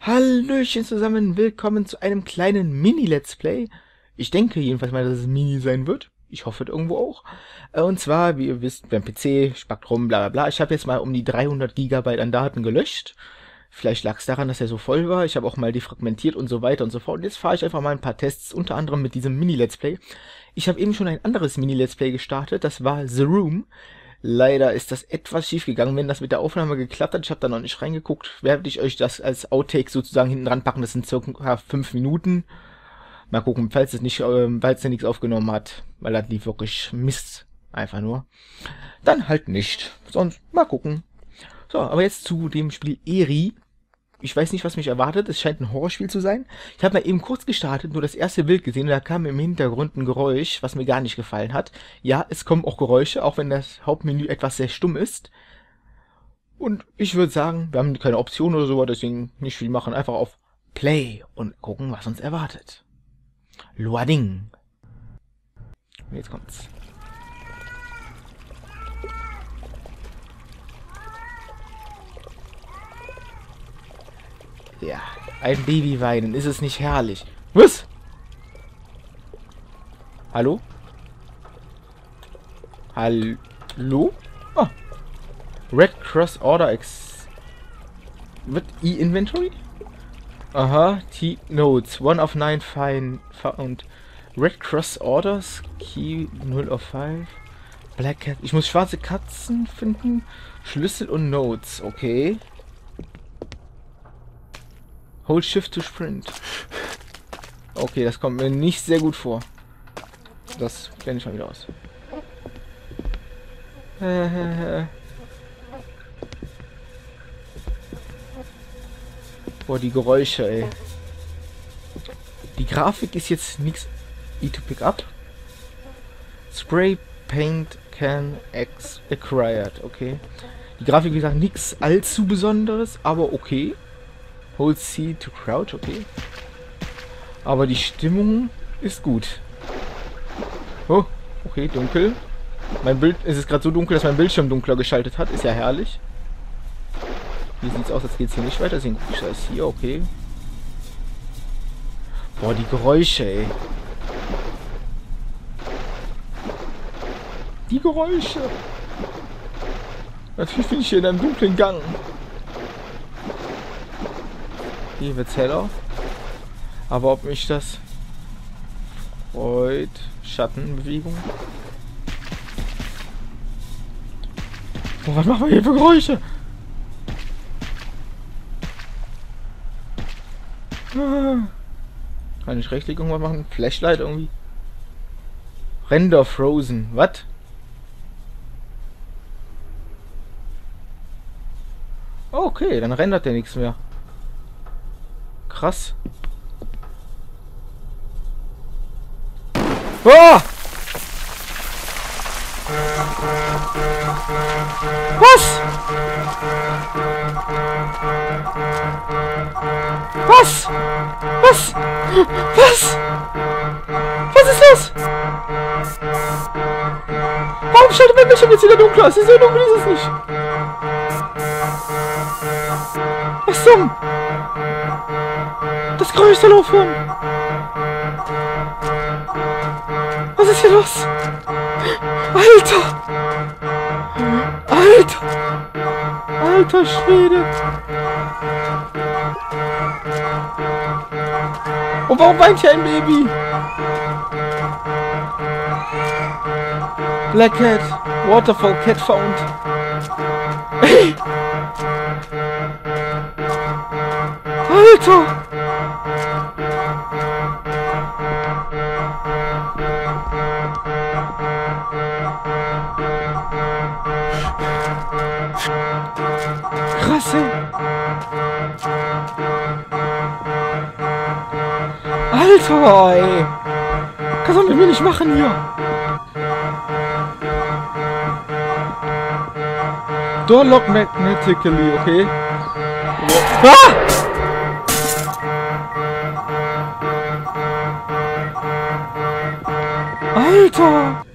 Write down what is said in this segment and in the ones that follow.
Hallöchen zusammen, willkommen zu einem kleinen Mini-Let's Play. Ich denke jedenfalls mal, dass es Mini sein wird. Ich hoffe irgendwo auch. Und zwar, wie ihr wisst, beim PC, Spektrum, bla bla bla. Ich habe jetzt mal um die 300 GB an Daten gelöscht. Vielleicht lag es daran, dass er so voll war. Ich habe auch mal defragmentiert und so weiter und so fort. Und jetzt fahre ich einfach mal ein paar Tests, unter anderem mit diesem Mini-Let's Play. Ich habe eben schon ein anderes Mini-Let's Play gestartet, das war The Room. Leider ist das etwas schief gegangen, wenn das mit der Aufnahme geklappt hat. Ich habe da noch nicht reingeguckt. Werde ich euch das als Outtake sozusagen hinten dran packen. Das sind circa 5 Minuten. Mal gucken, falls er nichts aufgenommen hat. Weil das lief wirklich Mist. Einfach nur. Dann halt nicht. Sonst mal gucken. So, aber jetzt zu dem Spiel Eri. Ich weiß nicht, was mich erwartet. Es scheint ein Horrorspiel zu sein. Ich habe mal eben kurz gestartet, nur das erste Bild gesehen und da kam im Hintergrund ein Geräusch, was mir gar nicht gefallen hat. Ja, es kommen auch Geräusche, auch wenn das Hauptmenü etwas sehr stumm ist. Und ich würde sagen, wir haben keine Option oder so, deswegen nicht viel machen. Einfach auf Play und gucken, was uns erwartet. Loading. Und jetzt kommt's. Ja, ein Baby weinen, ist es nicht herrlich? Was? Hallo? Hallo? Oh. Red Cross Order X. What? E-Inventory? Aha, T-Notes. 1 of 9 found. Red Cross Orders. Key 0 of 5. Black Cat. Ich muss schwarze Katzen finden. Schlüssel und Notes. Okay. Hold Shift to Sprint. Okay, das kommt mir nicht sehr gut vor. Das blende ich mal wieder aus. Boah, die Geräusche, ey. Die Grafik ist jetzt nichts. E to pick up. Spray Paint Can acquired. Okay. Die Grafik, wie gesagt, nichts allzu Besonderes, aber okay. Hold C to crouch, okay. Aber die Stimmung ist gut. Oh, okay, dunkel. Mein Bild, es ist gerade so dunkel, dass mein Bildschirm dunkler geschaltet hat. Ist ja herrlich. Hier sieht es aus, als geht es hier nicht weiter. Deswegen gucke ich das hier, okay. Boah, die Geräusche, ey. Die Geräusche. Natürlich bin ich hier in einem dunklen Gang. Hier wird's heller. Aber ob mich das freut. Schattenbewegung. Oh, was machen wir hier für Geräusche? Kann ich rechtlich irgendwas machen? Flashlight irgendwie? Render Frozen. Was? Okay, dann rendert der nichts mehr. Krass. Oh! Was? Was? Was? Was? Was ist das? Warum schaltet mein Bildschirm jetzt wieder dunkler? Es ist so dunkel, ist es nicht. Was zum? Das Geräusch soll aufhören. Was ist hier los? Alter! Alter! Alter Schwede! Und warum weint hier ein Baby? Black Cat. Waterfall Cat found. Hey! Alter! Krass, ey. Alter, ey. Kannst du mit mir nicht machen hier. Door lock magnetically, okay. Ah! Alter!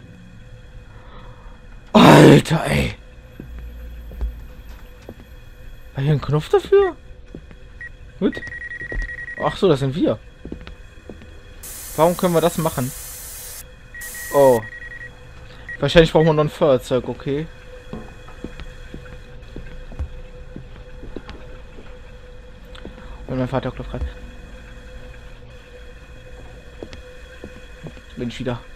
Alter, ey! War hier ein Knopf dafür? Gut. Ach so, das sind wir. Warum können wir das machen? Oh. Wahrscheinlich brauchen wir noch ein Feuerzeug, okay. Und mein Vater klopft gerade. Bin ich wieder.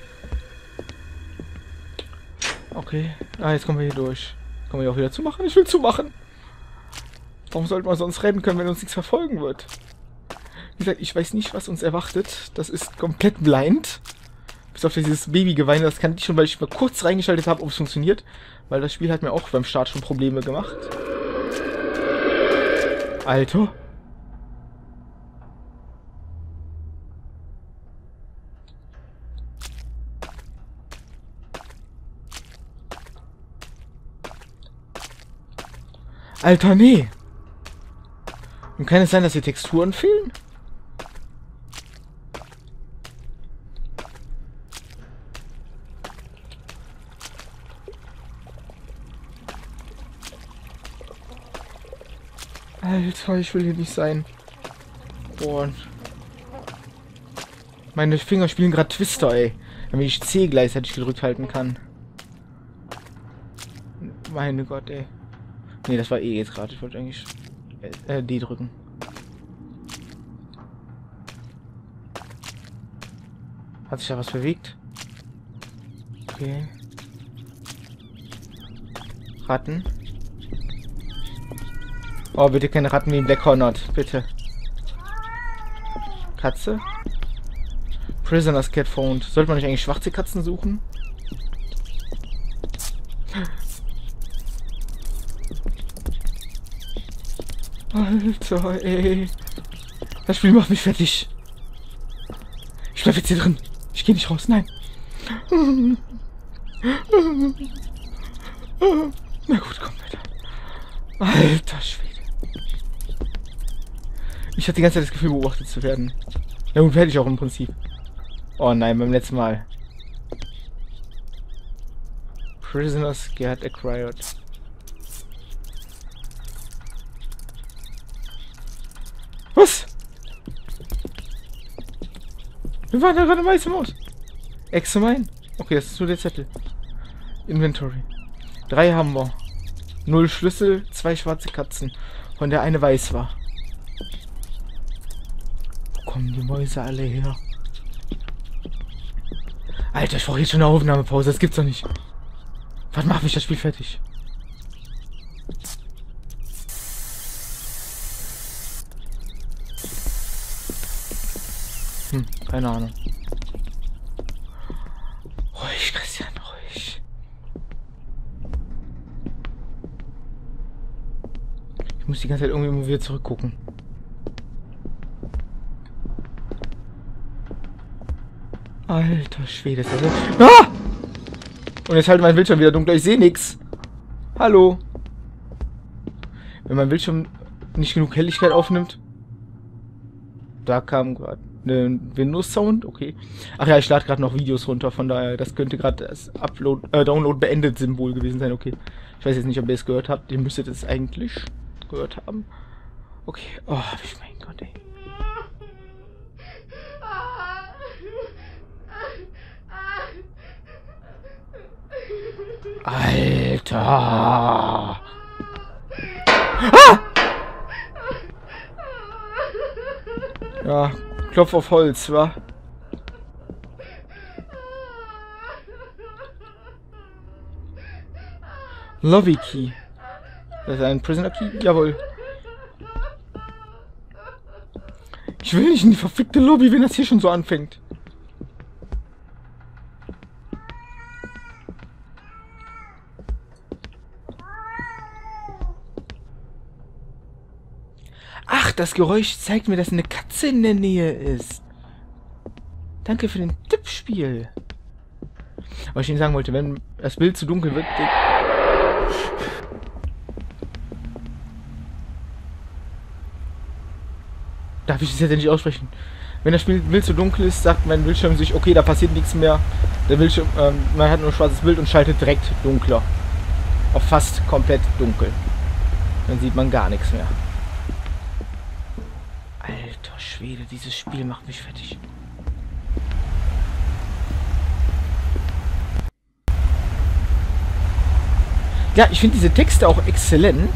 Okay. Ah, jetzt kommen wir hier durch. Können wir hier auch wieder zumachen? Ich will zumachen. Warum sollten wir sonst rennen können, wenn uns nichts verfolgen wird? Wie gesagt, ich weiß nicht, was uns erwartet. Das ist komplett blind. Bis auf dieses Babygeweine, das kann ich schon, weil ich mal kurz reingeschaltet habe, ob es funktioniert. Weil das Spiel hat mir auch beim Start schon Probleme gemacht. Alter. Alter, nee. Und kann es sein, dass die Texturen fehlen? Alter, ich will hier nicht sein. Boah. Meine Finger spielen gerade Twister, ey. Damit ich C gleichzeitig gedrückt halten kann. Meine Gott, ey. Nee, das war E jetzt gerade. Ich wollte eigentlich D drücken. Hat sich da was bewegt? Okay. Ratten. Oh, bitte keine Ratten wie in Black Hornet. Bitte. Katze. Prisoner's Cat found. Sollte man nicht eigentlich schwarze Katzen suchen? Alter, ey. Das Spiel macht mich fertig. Ich bleib jetzt hier drin. Ich gehe nicht raus, nein. Na gut, komm weiter. Alter Schwede. Ich hatte die ganze Zeit das Gefühl, beobachtet zu werden. Ja, und werde ich auch im Prinzip. Oh nein, beim letzten Mal. Prisoner scared acquired. Was? Wir waren da gerade im weißen Maus. Examine. Okay, das ist nur der Zettel. Inventory. 3 haben wir. 0 Schlüssel, 2 schwarze Katzen. Von der eine weiß war. Wo kommen die Mäuse alle her? Alter, ich brauche jetzt schon eine Aufnahmepause. Das gibt's doch nicht. Was macht mich das Spiel fertig? Keine Ahnung. Ruhig, Christian, ruhig. Ich muss die ganze Zeit irgendwie immer wieder zurückgucken. Alter Schwede, ist das so. Ah! Und jetzt halt mein Bildschirm wieder dunkler. Ich sehe nichts. Hallo. Wenn mein Bildschirm nicht genug Helligkeit aufnimmt. Da kam gerade ein Windows-Sound, okay. Ach ja, ich lade gerade noch Videos runter, von daher, das könnte gerade das Download beendet Symbol gewesen sein, okay. Ich weiß jetzt nicht, ob ihr es gehört habt, ihr müsstet es eigentlich gehört haben. Okay, oh, mein Gott, ey. Alter! Ah! Ja, Klopf auf Holz, wa? Lobby Key. Das ist ein Prisoner Key? Jawohl. Ich will nicht in die verfickte Lobby, wenn das hier schon so anfängt. Ach, das Geräusch zeigt mir, dass eine Katze in der Nähe ist. Danke für den Tippspiel. Was ich Ihnen sagen wollte, wenn das Bild zu dunkel wird... Darf ich das jetzt nicht aussprechen? Wenn das Bild zu dunkel ist, sagt mein Bildschirm sich, okay, da passiert nichts mehr. Der Bildschirm, man hat nur ein schwarzes Bild und schaltet direkt dunkler. Auf fast komplett dunkel. Dann sieht man gar nichts mehr. Schwede, dieses Spiel macht mich fertig. Ja, ich finde diese Texte auch exzellent.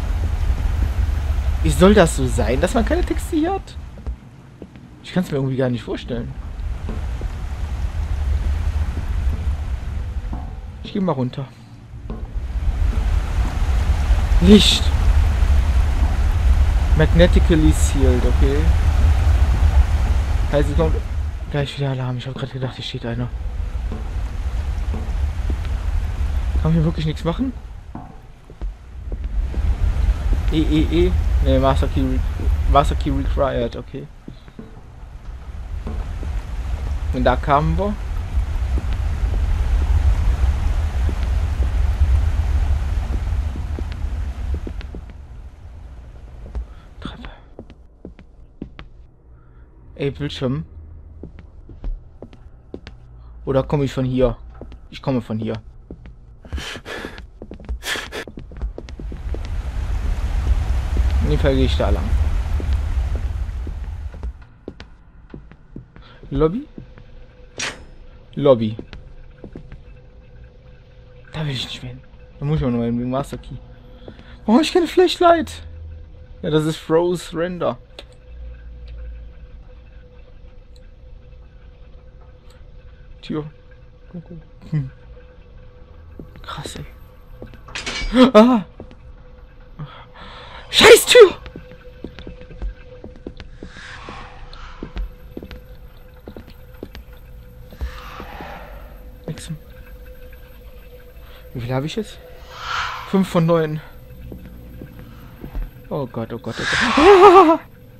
Wie soll das so sein, dass man keine Texte hier hat? Ich kann es mir irgendwie gar nicht vorstellen. Ich gehe mal runter. Licht. Magnetically sealed, okay. Heißt, es kommt gleich wieder Alarm. Ich habe gerade gedacht, hier steht einer. Kann man hier wirklich nichts machen? Ne, Master Key required, okay. Und da kamen wir. Treppe. Ey, Bildschirm. Oder komme ich von hier? Ich komme von hier. In dem Fall gehe ich da lang. Lobby? Lobby. Da will ich nicht mehr hin. Da muss ich auch noch hin, wegen Master Key. Warum habe ich keine Flashlight? Ja, das ist Froze Render. Tür. Krass, ey. Ah! Scheiß Tür! Nix. Wie viel habe ich jetzt? 5 von 9. Oh Gott, oh Gott, oh Gott. Ah!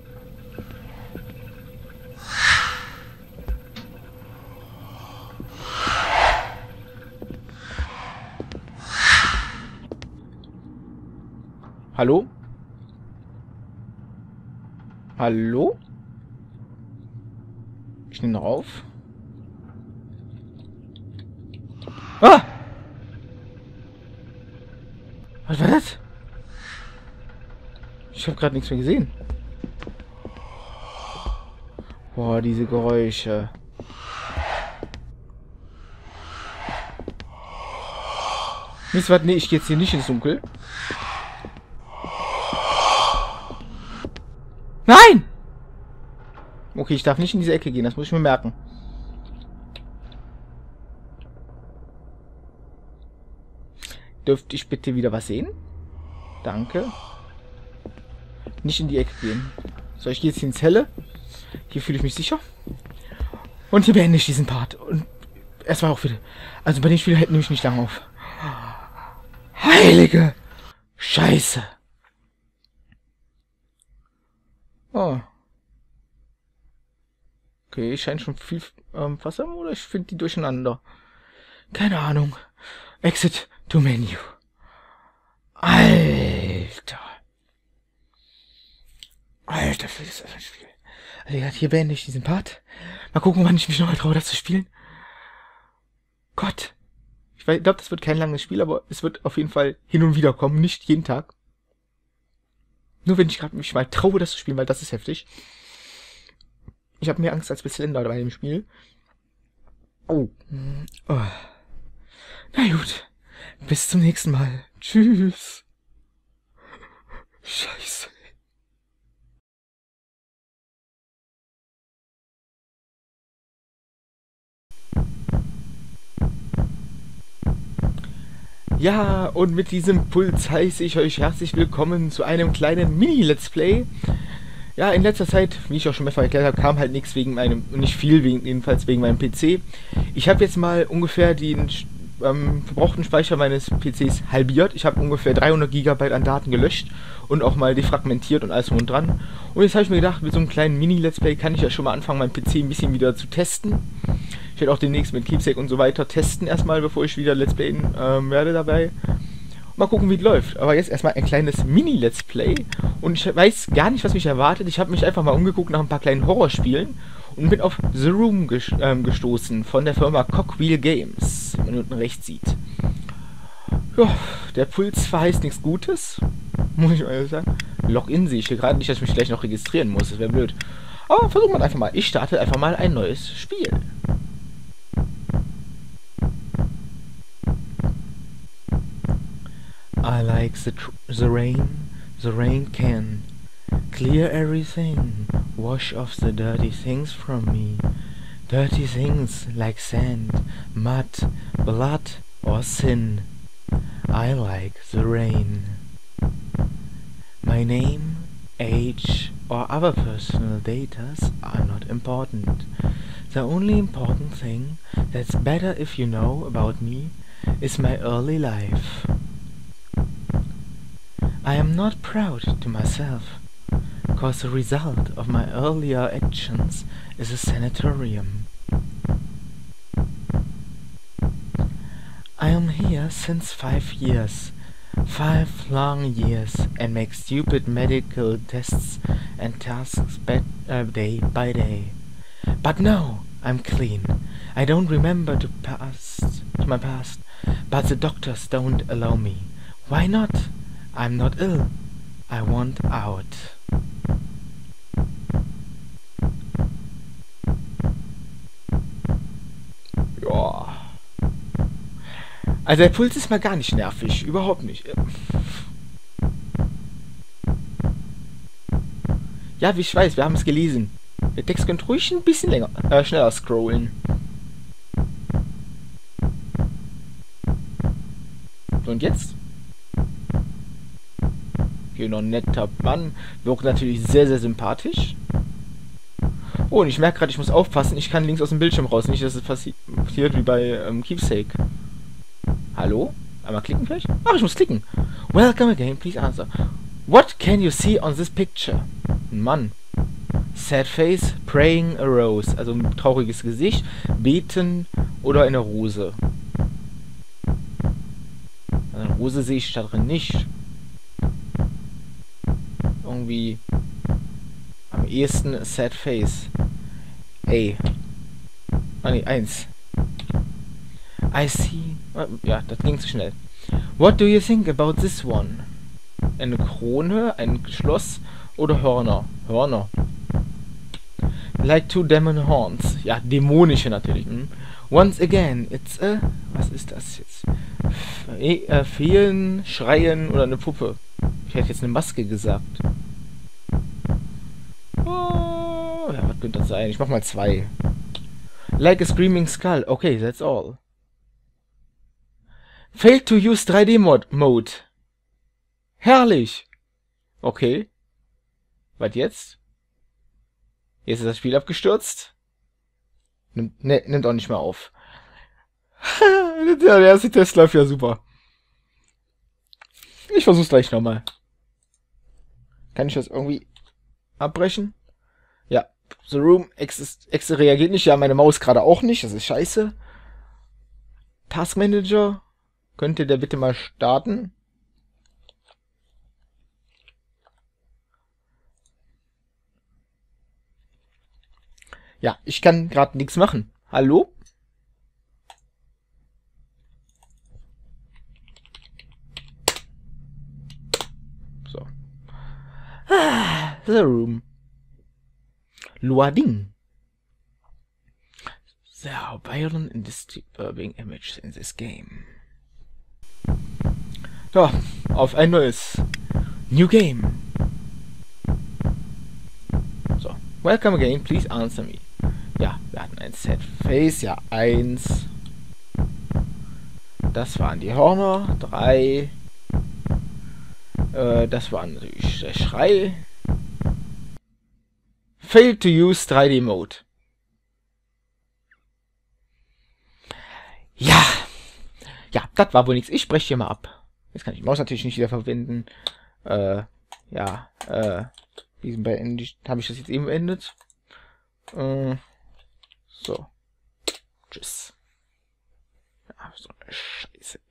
Hallo? Hallo? Ich nehme noch auf. Ah! Was war das? Ich habe gerade nichts mehr gesehen. Boah, diese Geräusche. Wisst ihr was? Nee, ich gehe jetzt hier nicht ins Dunkel. Nein! Okay, ich darf nicht in diese Ecke gehen, das muss ich mir merken. Dürfte ich bitte wieder was sehen? Danke. Nicht in die Ecke gehen. So, ich gehe jetzt hier ins Helle. Hier fühle ich mich sicher. Und hier beende ich diesen Part. Und erstmal auch wieder. Also bei dem Spiel hält nämlich nicht lange auf. Heilige Scheiße. Oh. Okay, ich scheine schon viel Wasser, oder ich finde die durcheinander. Keine Ahnung. Exit to Menu. Alter. Alter, für das Spiel. Also hier beende ich diesen Part. Mal gucken, wann ich mich nochmal traue, das zu spielen. Gott. Ich glaube, das wird kein langes Spiel, aber es wird auf jeden Fall hin und wieder kommen. Nicht jeden Tag. Nur wenn ich gerade mich mal traue, das zu spielen, weil das ist heftig. Ich habe mehr Angst als Slender bei dem Spiel. Oh. Oh. Na gut. Bis zum nächsten Mal. Tschüss. Scheiße. Ja, und mit diesem Puls heiße ich euch herzlich willkommen zu einem kleinen Mini-Let's Play. Ja, in letzter Zeit, wie ich auch schon mehrfach erklärt habe, kam halt nichts wegen meinem, nicht viel, jedenfalls wegen meinem PC. Ich habe jetzt mal ungefähr den verbrauchten Speicher meines PCs halbiert. Ich habe ungefähr 300 GB an Daten gelöscht und auch mal defragmentiert und alles drum und dran. Und jetzt habe ich mir gedacht, mit so einem kleinen Mini-Let's Play kann ich ja schon mal anfangen, meinen PC ein bisschen wieder zu testen. Ich werde auch demnächst mit Keepsake und so weiter testen erstmal, bevor ich wieder Let's Playen werde dabei. Mal gucken, wie es läuft. Aber jetzt erstmal ein kleines Mini-Let's Play. Und ich weiß gar nicht, was mich erwartet. Ich habe mich einfach mal umgeguckt nach ein paar kleinen Horrorspielen und bin auf The Room gestoßen von der Firma Cogwheel Games, wie man unten rechts sieht. Ja, der Puls verheißt nichts Gutes, muss ich mal sagen. Login sehe ich hier gerade nicht, dass ich mich gleich noch registrieren muss. Das wäre blöd. Aber versuchen wir einfach mal. Ich starte einfach mal ein neues Spiel. I like the rain. The rain can clear everything. Wash off the dirty things from me. Dirty things like sand, mud, blood or sin. I like the rain. My name, age or other personal data are not important. The only important thing that's better if you know about me is my early life. I am not proud to myself, cause the result of my earlier actions is a sanatorium. I am here since 5 years, 5 long years, and make stupid medical tests and tasks day by day. But no, I'm clean. I don't remember to my past, but the doctors don't allow me. Why not? I'm not ill. I want out. Ja. Also der Puls ist mal gar nicht nervig. Überhaupt nicht. Ja, wie ich weiß, wir haben es gelesen. Der Text könnte ruhig ein bisschen schneller scrollen. So, und jetzt? Genau, netter Mann. Wirkt natürlich sehr, sehr sympathisch. Oh, und ich merke gerade, ich muss aufpassen. Ich kann links aus dem Bildschirm raus. Nicht, dass es passiert wie bei Keepsake. Hallo? Einmal klicken vielleicht? Ach, ich muss klicken. Welcome again, please answer. What can you see on this picture? Mann. Sad face, praying a rose. Also ein trauriges Gesicht, beten oder eine Rose. Also eine Rose sehe ich da drin nicht. Irgendwie am ehesten sad face. Ey. Ah ne, 1. I see. Ja, das ging zu schnell. What do you think about this one? Eine Krone, ein Schloss oder Hörner? Hörner. Like 2 demon horns. Ja, dämonische natürlich. Once again, it's a... Was ist das jetzt? Fehlen, Schreien oder eine Puppe. Ich hätte jetzt eine Maske gesagt. Oh, ja, was könnte das sein? Ich mach mal 2. Like a screaming skull. Okay, that's all. Failed to use 3D-Mode. Herrlich. Okay. Was jetzt? Jetzt ist das Spiel abgestürzt. Nimmt auch nicht mehr auf. Der erste Test läuft ja super. Ich versuch's gleich nochmal. Kann ich das irgendwie abbrechen? Ja. The Room Exe reagiert nicht. Ja, meine Maus gerade auch nicht. Das ist scheiße. Task Manager. Könnte der bitte mal starten? Ja, ich kann gerade nichts machen. Hallo? So. The Room. Loading. There are violent and disturbing images in this game. Ja, auf ein neues New Game. So, welcome again, please answer me. Ja, wir hatten ein Sad Face, ja, 1. Das waren die Hörner, 3. Das war natürlich der Schrei. Failed to use 3D Mode. Ja. Ja, das war wohl nichts. Ich spreche hier mal ab. Jetzt kann ich die Maus natürlich nicht wieder verwenden. Ja, diesen beendet. Habe ich das jetzt eben beendet? So. Tschüss. Ja, so eine Scheiße.